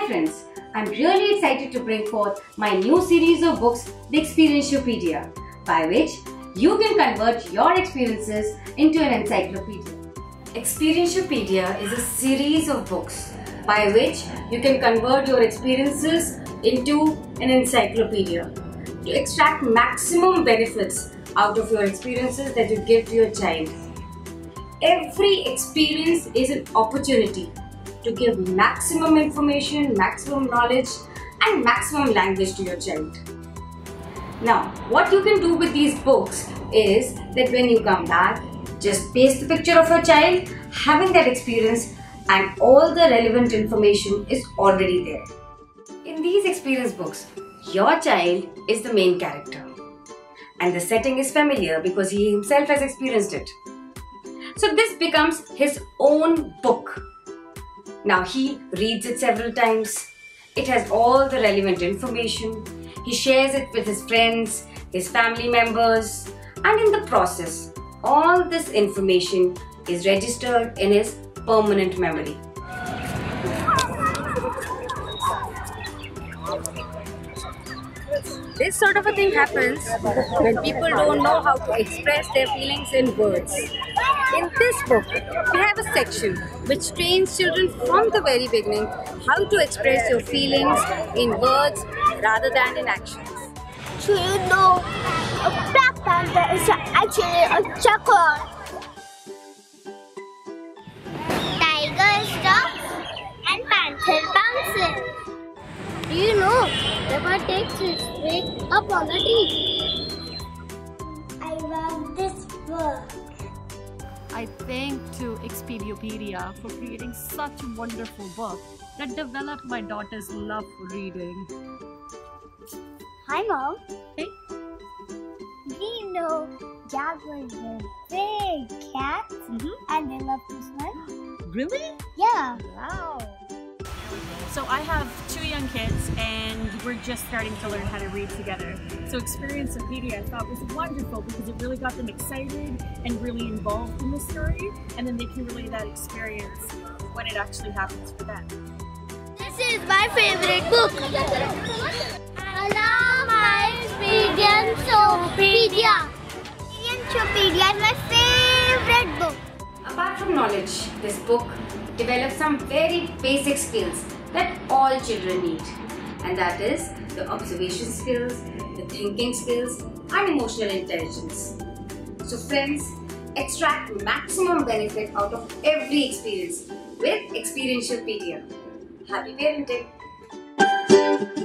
Hi friends, I'm really excited to bring forth my new series of books, the Experienceopedia, by which you can convert your experiences into an encyclopedia. Experienceopedia is a series of books by which you can convert your experiences into an encyclopedia to extract maximum benefits out of your experiences that you give to your child. Every experience is an opportunity to give maximum information, maximum knowledge and maximum language to your child. Now, what you can do with these books is that when you come back, just paste the picture of your child having that experience and all the relevant information is already there. In these experience books, your child is the main character and the setting is familiar because he himself has experienced it. So this becomes his own book. Now he reads it several times. It has all the relevant information. He shares it with his friends, his family members, and in the process, all this information is registered in his permanent memory. This sort of a thing happens when people don't know how to express their feelings in words. In this book, we have a section which trains children from the very beginning how to express your feelings in words rather than in actions. Do you know a black panther is actually a checker? Tiger is dog and panther bounces. Do you know leopard takes its prey up on the tree? I love this book. I thank to Experienceopedia for creating such a wonderful book that developed my daughter's love for reading. Hi Mom. Hey. Do you know jaguars are big cats and they love to swim? Really? Yeah. Wow. So I have 2 young kids and we're just starting to learn how to read together. So Experienceopedia I thought was wonderful because it really got them excited and really involved in the story, and then they can relay that experience when it actually happens for them. This is my favorite book. I love my Experienceopedia. Experienceopedia is my favorite book. Apart from knowledge, this book develops some very basic skills that all children need, and that is the observation skills, the thinking skills and emotional intelligence. So friends, extract maximum benefit out of every experience with Experienceopedia. Happy parenting!